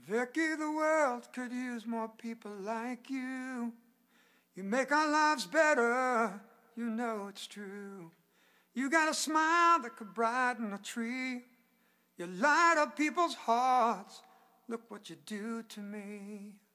Vicki, the world could use more people like you. You make our lives better, you know it's true. You got a smile that could brighten a tree. You light up people's hearts, look what you do to me.